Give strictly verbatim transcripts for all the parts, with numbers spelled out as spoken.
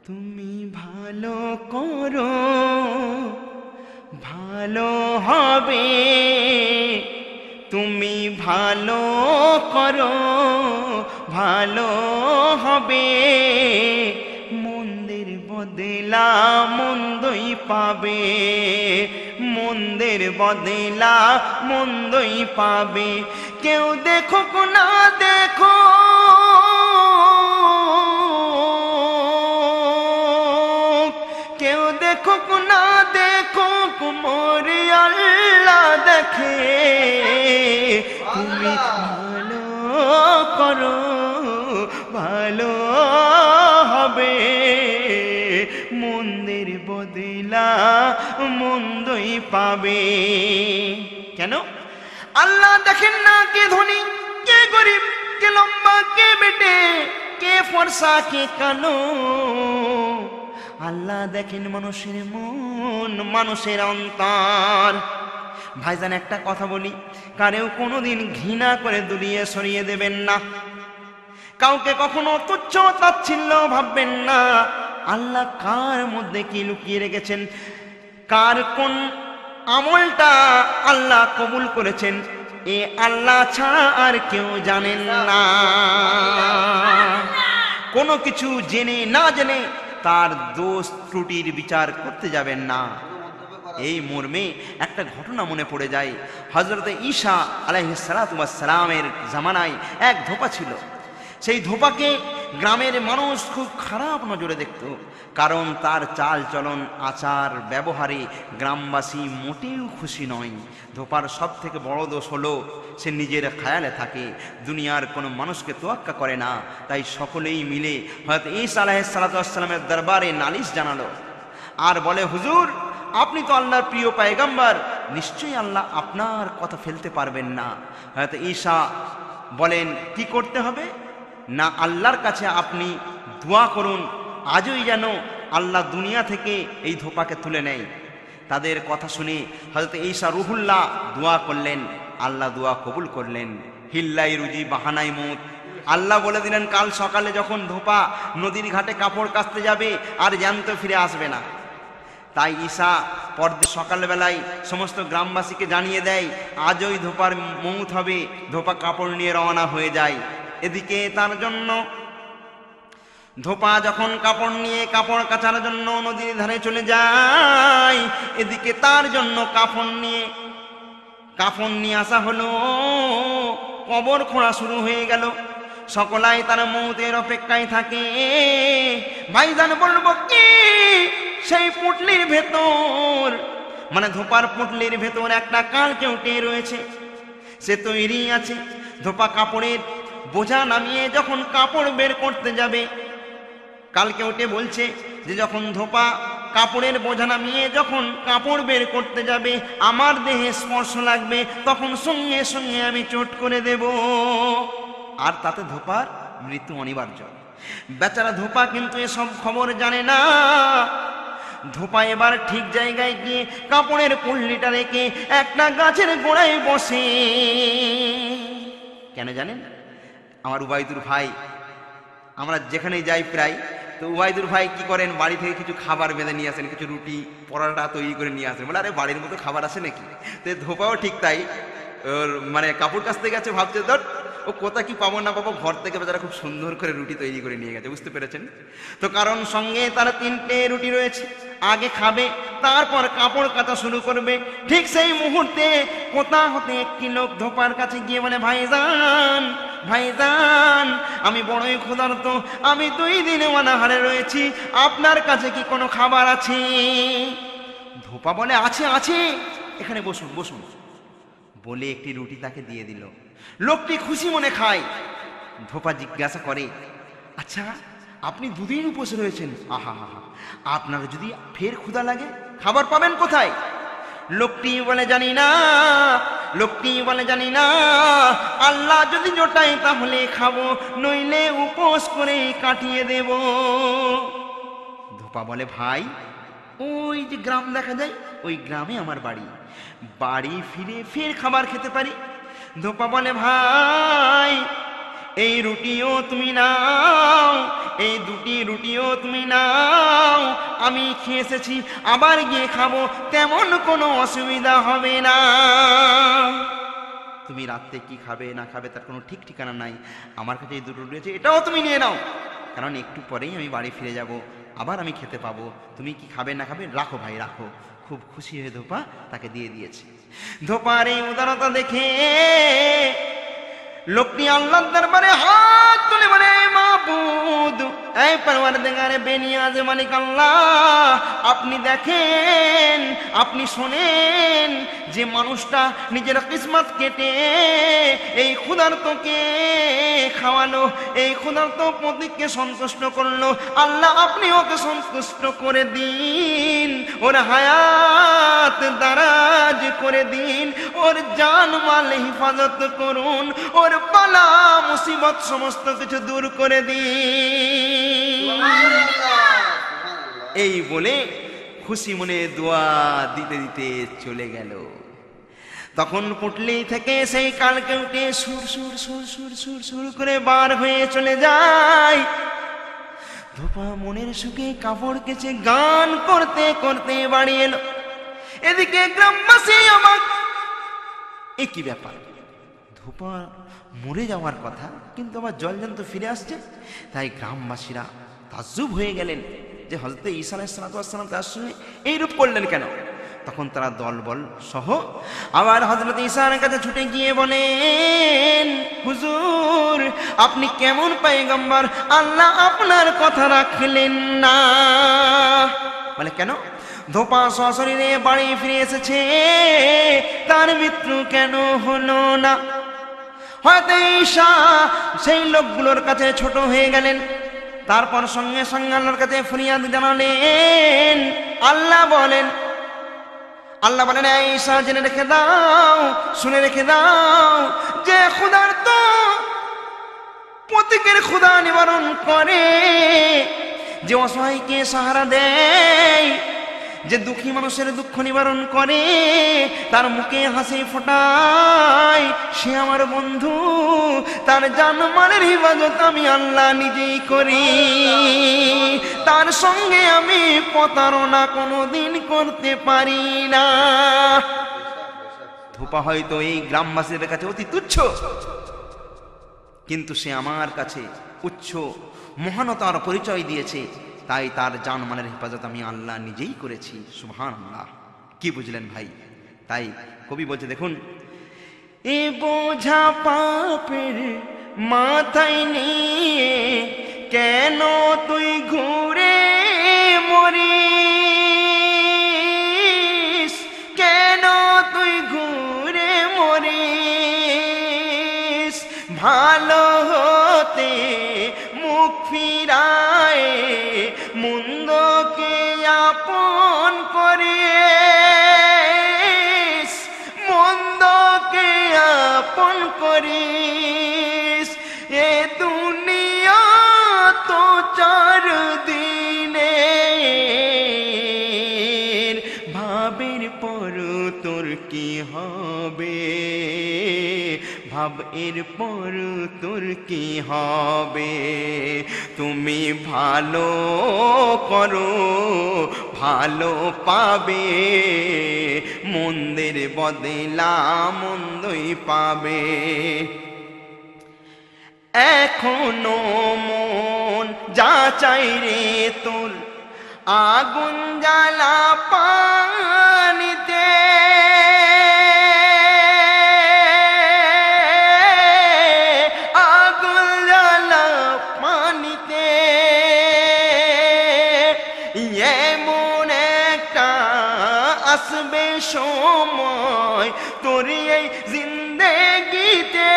তুমি ভালো করো ভালো হবে, তুমি ভালো করো ভালো হবে, মন্দের বদলা মন্দই পাবে, মন্দের বদলা মন্দই পাবে। কেউ দেখো না দেখো কেউ দেখো না দেখো মোরে আল্লাহ দেখে, তুমি ভালো করো ভালো হবে, মন্দের বদলা মন্দই পাবে। কেন? আল্লাহ দেখেন না কে ধনী কে গরিব, কে লম্বা কে বেটে, কে ফর্সা কে কালো। আল্লাহ দেখেন মানুষের মন, মানুষের অন্তর। ভাইজান একটা কথা বলি, কারেও কোনোদিন ঘৃণা করে দুলিয়ে সরিয়ে দেবেন না, কাউকে কখনো তুচ্ছ তাচ্ছিল্য ভাববেন না। আল্লাহ কার মধ্যে কি লুকিয়ে রেখেছেন, কার কোন আমলটা আল্লাহ কবুল করেছেন, এ আল্লাহ ছাড়া আর কেউ জানেন না। কোনো কিছু জেনে না জেনে তার দোষ ত্রুটির বিচার করতে যাবেন না। এই মর্মে একটা ঘটনা মনে পড়ে যায়। হযরত ঈসা আলাইহিস সালাতু ওয়াস সালামের জামানায় এক ধোপা ছিল। সেই ধোপাকে গ্রামের মানুষ খুব খারাপ নজরে দেখত, কারণ তার চাল চলন আচার ব্যবহারে গ্রামবাসী মোটেও খুশি নয়। ধোপার সব থেকে বড় দোষ হলো সে নিজের খেয়ালে থাকে, দুনিয়ার কোনো মানুষকে তোয়াক্কা করে না। তাই সকলেই মিলে হযরত ঈসা আলাইহিস সালাতু ওয়াস সালামের দরবারে নালিশ জানালো আর বলে, হুজুর আপনি তো আল্লাহর প্রিয় পয়গম্বর, নিশ্চয়ই আল্লাহ আপনার কথা ফেলতে পারবেন না। হযরত ঈসা বলেন, কি করতে হবে না, আল্লাহর কাছে আপনি দোয়া করুন, আজই যেন আল্লাহ দুনিয়া থেকে এই ধোপাকে তুলে নেয়। তাদের কথা শুনে হযরত ঈসা রুহুল্লাহ দোয়া করলেন, আল্লাহ দোয়া কবুল করলেন। হিল্লাই রুজি বাহানাই মত, আল্লাহ বলে দিলেন কাল সকালে যখন ধোপা নদীর ঘাটে কাপড় কাচতে যাবে আর জ্যান্ত ফিরে আসবে না। তাই ঈসা পরদিন সকালবেলায় সমস্ত গ্রামবাসীকে জানিয়ে দেয়, আজই ধোপার মৌত হবে। ধোপা কাপড় নিয়ে রওনা হয়ে যায়। এদিকে তার জন্য ধোপা যখন কাপড় নিয়ে কাপড় কাচার জন্য নদীর ধারে চলে যায়, এদিকে তার জন্য কাফন নিয়ে কাফন নিয়ে আসা হলো। কবর খোঁড়া শুরু হয়ে গেল। সকলাই তার মৌতের অপেক্ষায় থাকে। ভাইজান বলবো কি, সেই পুটলির ভেতর মানে ধোপার পুটলির ভেতর একটা কাল কেউটে রয়েছে, সে তৈরি আছে। ধোপা কাপড়ের বোঝা নামিয়ে যখন কাপড় বের করতে যাবে, কাল কেউটে বলছে যে যখন ধোপা কাপড়ের বোঝা নামিয়ে যখন কাপড় বের করতে যাবে, আমার দেহে স্পর্শ লাগবে, তখন সঙ্গে সঙ্গে আমি চোট করে দেব, আর তাতে ধোপার মৃত্যু অনিবার্য। বেচারা ধোপা কিন্তু এসব খবর জানে না। ধোপা এবার ঠিক জায়গায় গিয়ে কাপড়ের পুল্লিটা রেখে একটা গাছের গোড়ায় বসে। কেন জানেন? আমার উবাইদুর ভাই, আমরা যেখানেই যাই প্রায়, তো উবাইদুর ভাই কি করেন, বাড়ি থেকে কিছু খাবার বেঁধে নিয়ে আসেন, কিছু রুটি পরোটা তৈরি করে নিয়ে আসেন। বলে আরে বাড়ির মতো খাবার আসে নাকি? তো ধোপাও ঠিক তাই, ওর মানে কাপড় কাচতে গেছে, ভাবছে ধর ও কোথা কি পাবো না পাবো, ঘর থেকে বেচারা খুব সুন্দর করে রুটি তৈরি করে নিয়ে গেছে। বুঝতে পেরেছেন তো? কারণ সঙ্গে তার তিনটে রুটি রয়েছে, আগে খাবে তারপর কাপড় কাচা শুরু করবে। ঠিক সেই মুহূর্তে কোথা হতে একটি লোক ধোপার কাছে গিয়ে বলে, ভাইজান ভাইজান আমি বড়ই ক্ষুধার্ত, আমি দুই দিনে অনাহারে রয়েছি, আপনার কাছে কি কোনো খাবার আছে? ধোপা বলে, আছে আছে, এখানে বসুন বসুন বলে একটি রুটি তাকে দিয়ে দিল। লোকটি খুশি মনে খায়। ধোপা জিজ্ঞাসা করে, আচ্ছা আপনি দুদিন উপোস রয়েছেন, আহা হা হা, আপনার যদি ফের ক্ষুধা লাগে খাবার পাবেন কোথায়? লোকটি বলে, জানি না। লোকটি বলে, জানি না, আল্লাহ যদি জোটায় তাহলে খাবো, নইলে উপোস করে কাটিয়ে দেব। ধোপা বলে, ভাই ওই যে গ্রাম দেখা যায়, ওই গ্রামে আমার বাড়ি, বাড়ি ফিরে ফের খাবার খেতে পারি। ধোপা বলে, ভাই এই রুটিও তুমি নাও, এই দুটি রুটিও তুমি নাও, আমি খেয়ে এসেছি, আবার গিয়ে খাবো, তেমন কোনো অসুবিধা হবে না। তুমি রাত্রে কি খাবে না খাবে তার কোনো ঠিক ঠিকানা নাই, আমার কাছে এই দুটো রয়েছে, এটাও তুমি নিয়ে নাও, কারণ একটু পরেই আমি বাড়ি ফিরে যাব, আবার আমি খেতে পাবো, তুমি কি খাবে না খাবে রাখো ভাই রাখো। খুব খুশি হয়ে ধোপা তাকে দিয়ে দিয়েছে। ধোপার এই উদারতা দেখে লোকটি আল্লাহর দরবারে হাত তুলে বলে, মাবুদ, এই পরওয়ারদিগারে বেনিয়াজ মালিক আল্লাহ, আপনি দেখেন, আপনি শোনেন, যে মানুষটা নিজের কিসমত কেটে এই ক্ষুধার্তকে খাওয়ালো, এই ক্ষুধার্ত পতিকে সন্তুষ্ট করলো, আল্লাহ আপনি ওকে সন্তুষ্ট করে দিন, ওর হায়াত দারাজ করে দিন, ওর জান মাল হিফাজত করুন, ওর বালা মুসিবত সমস্ত কিছু দূর করে দিন। এই বলে খুশি মনে দোয়া দিতে দিতে চলে গেল। তখন পুটলি থেকে সেই কালকে উঠে সুর সুর সুর সুর সুর সুর করে বার হয়ে চলে যায়। ধোপা মনের সুখে কাপড় কেচে গান করতে করতে বাড়ি এলো। এদিকে গ্রামবাসী অবাক, এ কি ব্যাপার, ধোপা মরে যাওয়ার কথা কিন্তু আবার জলজন্ত ফিরে আসছে। তাই গ্রামবাসীরা তাজ্জুব হয়ে গেলেন যে হযরত ঈসা আলাইহিস সালাম তার সঙ্গে এইরূপ করলেন কেন। তখন তারা দলবল সহ আবার হযরত ঈসার কাছে ছুটে গিয়ে বলেন, হুজুর আপনি কেমন পয়গম্বর, আল্লাহ আপনার কথা রাখলেন না। বলে কেন? ধোপা সশরীরে বাড়ি ফিরে এসেছে, তার মৃত্যু কেন হলো না? হয়তো ঈসা সেই লোকগুলোর কাছে ছোট হয়ে গেলেন। তারপর সঙ্গে সঙ্গে আল্লাহর কাছে ফরিয়াদ জানালেন। আল্লাহ বলেন আল্লাহ বলেন ঈসা জেনে রেখে দাও, শুনে রেখে দাও, যে খোদার তো প্রত্যেকের খোদা নিবারণ করে, যে অসহায়কে সাহারা দেয়, যে দুঃখী মানুষের দুঃখ নিবারণ করে, তার মুখে হাসি ফোটায়, সে আমার বন্ধু, তার জানমালের হিফাজত আমি আল্লাহ নিজেই করি, তার সঙ্গে আমি প্রতারণা কোনোদিন করতে পারি না। ধোপা হয়তো এই গ্রামবাসীদের কাছে অতি তুচ্ছ, কিন্তু সে আমার কাছে উচ্চ মহানতার পরিচয় দিয়েছে, তাই তার জানমালের হেফাজত আমি আল্লাহ নিজেই করেছি। সুবহানাল্লাহ। কি বুঝলেন ভাই? তাই কবি বলছে দেখুন, এ বোঝা পাপের মাথায় নিয়ে কেন তুই ঘুরে মরিস, কেন তুই ঘুরে মরিস, ভালো হতে মুখ ফিরায় মন্দকে আপন করিস, মন্দকে আপন করিস, এ দুনিয়া তো চার দিনের, ভাবের পর তোর কি হবে, ভাব এর পর তোর কি হবে, তুমি ভালো করো ভালো পাবে, মন্দের বদলা মন্দই পাবে। এখনো মন যা চাই রে তোর, আগুন জ্বালা পানিতে, আগুন জ্বালা পানিতে, এমন একটা আসবে সময় তোর এই জিন্দেগিতে,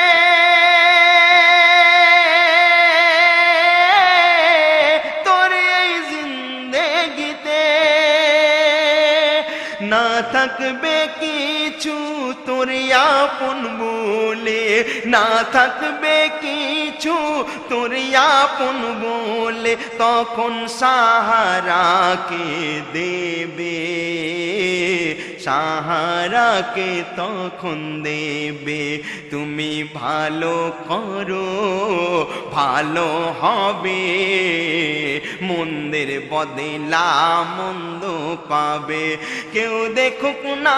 না থাকবে কিছু তোর আপন বলে, না থাকবে কিছু তোর আপন বলে, তখন সাহারা কে দেবে, সাহারাকে তখন দেবে। তুমি ভালো করো ভালো হবে, মন্দের বদলা মন্দ পাবে। কেউ দেখুক না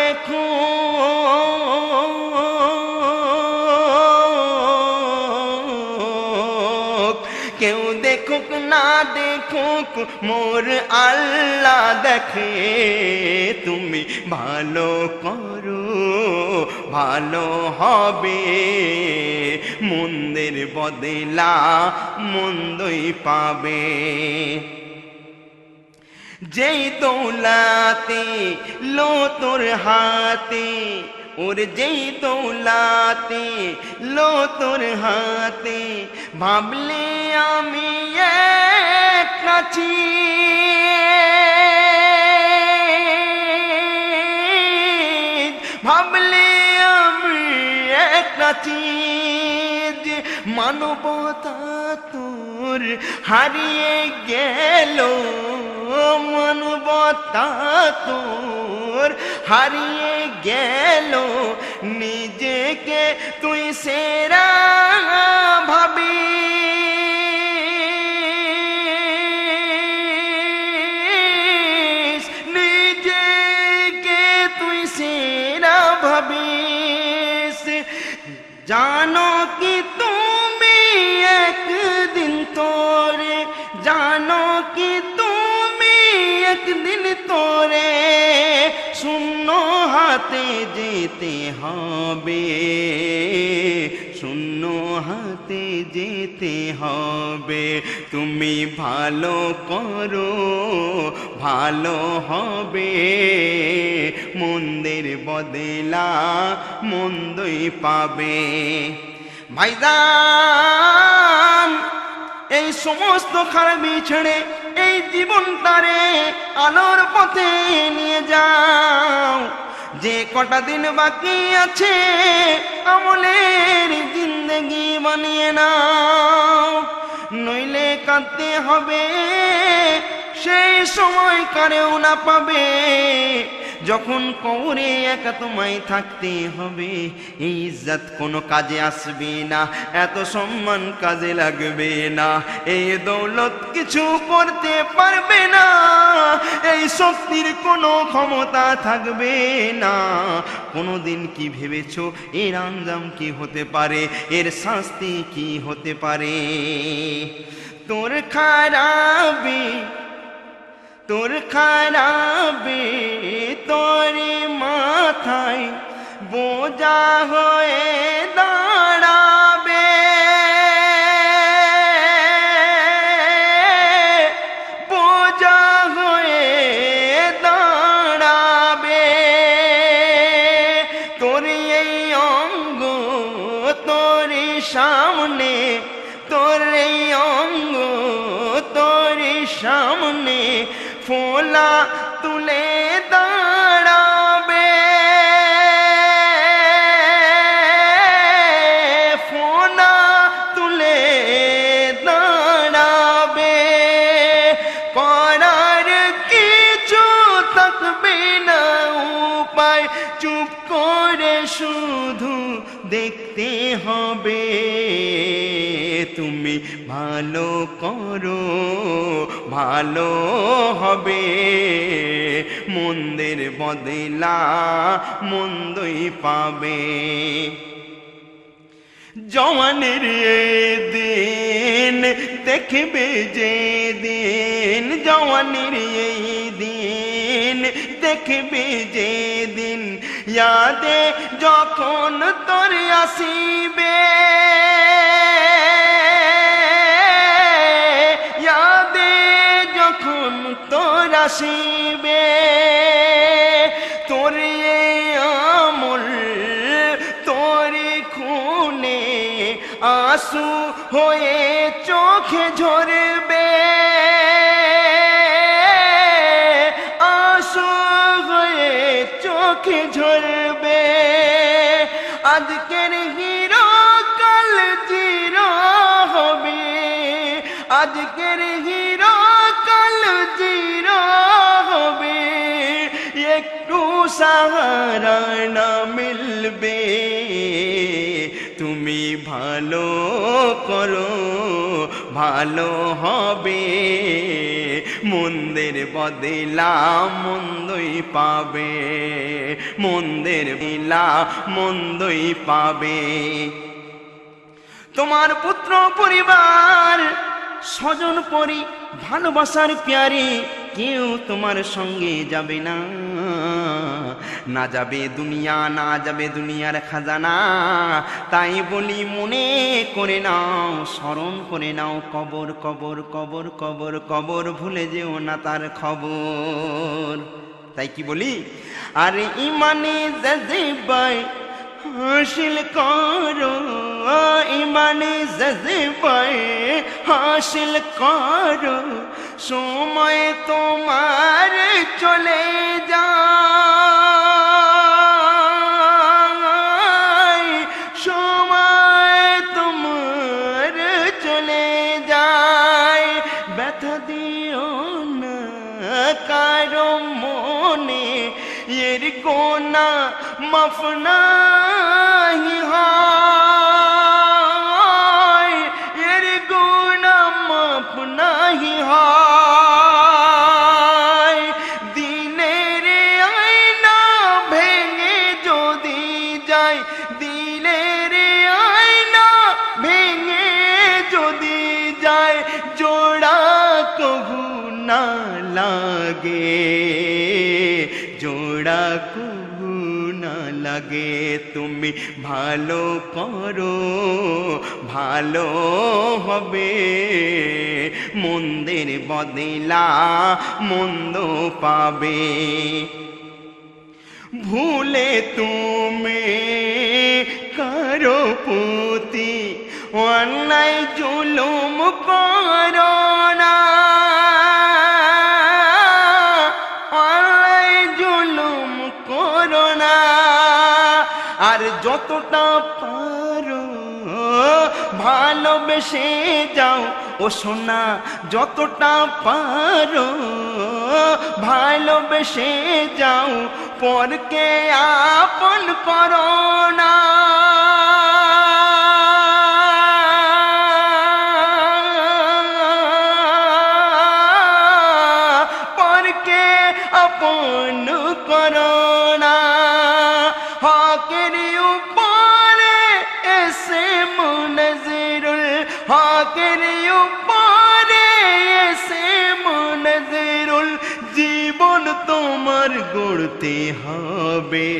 দেখুক, কেউ দেখুক না দেখুক, মোর আল্লাহ দেখে। তুমি ভালো করো ভালো হবে, মন্দের বদলা মন্দই পাবে। যেই দৌলাতে লো তোর হাতে, ওর যেই দৌলাতে লো তোর হাতে, ভাবলে আমি এক নাচি, ভাবলে আমি এক নাচি। মানবতা তোর হারিয়ে গেল, মানবতা তোর হারিয়ে গেল, নিজেকে তুই সেরা ভাবি। নিজেকে তুই সেরা ভাবিস, জানো কি তুমি একদিন তোরে, জানো কি তুমি একদিন তোরে শূন্য হাতে যেতে হবে, শূন্য হাতে যেতে হবে। তুমি ভালো করো ভালো হবে, মন্দের বদলা মন্দই পাবে। ভাইজান, এই সমস্ত খারাপি ছেড়ে এই জীবনটারে আলোর পথে নিয়ে যাও। যে কটা দিন বাকি আছে আমলের জিন্দগি বানিয়ে নাও, নইলে কাঁদতে হবে সেই সময় কারেও না পাবে। যখন কবরে একা তোমায় থাকতে হবে, এই ইজ্জত কোনো কাজে আসবে না, এত সম্মান কাজে লাগবে না, এই দৌলত কিছু করতে পারবে না, এই শক্তির কোনো ক্ষমতা থাকবে না। কোনোদিন কি ভেবেছো এর আঞ্জাম কি হতে পারে, এর শাস্তি কি হতে পারে? তোর খারাপি তোর খারাপি তোর মাথায় বোঝা হয়ে দাঁড়াবে, বোঝা হয়ে দাঁড়াবে। তোর এই অঙ্গ তোর সামনে, তোর এই অঙ্গ তোর সামনে ফোলা তুলে দাঁড়াবে, ফোলা তুলে দাঁড়াবে। করার কিছু থাকবে না উপায়, চুপ করে শুধু দেখতে হবে। তুমি ভালো করো ভালো হবে, মন্দের বদলা মন্দই পাবে। জওয়ানের দিন দেখবে যে দিন, জওয়ানের এই দিন দেখবে যে দিন, ইয়াদে যখন তোর আসিবে, ইয়াদে যখন তোর আসিবে, তোর এই আমল তোর খুনে आंसू होए चोखे झरबे आंसू होए चोखे झरबे आजकेर हिरो कल जिरो होबे आजकेर हिरो कल जिरो होबे एकटू সাহারা না মিলবে। তুমি ভালো করো ভালো হবে, মন্দের বদলা মন্দই পাবে, মন্দের বদলা মন্দই পাবে। তোমার পুত্র পরিবার স্বজন পরি ভালোবাসার প্যারে কেউ তোমার সঙ্গে যাবে না, না যাবে দুনিয়া, না যাবে দুনিয়ার খাজানা। তাই বলি মনে করে নাও, স্মরণ করে নাও কবর কবর কবর কবর কবর, ভুলে যেও না তার খবর। তাই কি বলি, আরে ইমানে জজবায় হাসিল করো, ইমানে জজবায় হাসিল করো, সময় তোমার চলে যায়, সময় তোমার চলে যায়। ব্যথা দিও না কারো মনে, এর গোনা মাফ নাহি হয়, এর গোনা মাফ নাহি হয়। দিলের আয়না ভেঙে যদি যায়, দিলের আয়না ভেঙে যদি যায়, জোড়া কভু না লাগে, জোড়া কভু না লাগে। তুমি ভালো করো ভালো হবে, মন্দের বদলা মন্দ পাবে। ভুলে তুমি কারো প্রতি অন্যায় জুলুম করো না, অন্যায় জুলুম করো না। আর যতটা পারো ভালোবেসে যাও ও সোনা, যতটা পারো ভালোবেসে যাও, পরকে আপন করো না। পরকে আপন করো না। হকের উপরে এসে মুনজিরুল, হকের উপরে এসে মুনজিরুল, জীবন তোমার গড়তে হবে,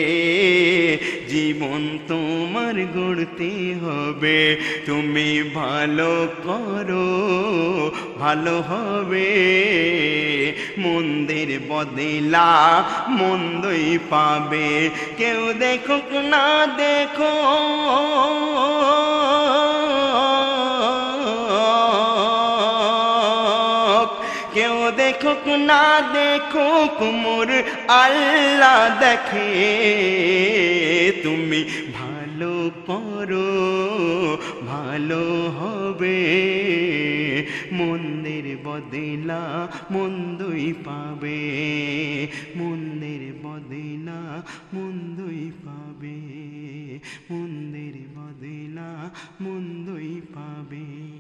জীবন তোমার গড়তে হবে। তুমি ভালো করো ভালো হবে, মন্দের বদলা মন্দই পাবে। কেউ দেখুক না দেখো কেউ দেখুক না দেখুক, মোর আল্লাহ দেখে। তুমি ভালো করো ভালো হবে, মন্দের বদলা মন্দই পাবে, মন্দের বদলা মন্দই পাবে, মন্দের বদলা মন্দই পাবে।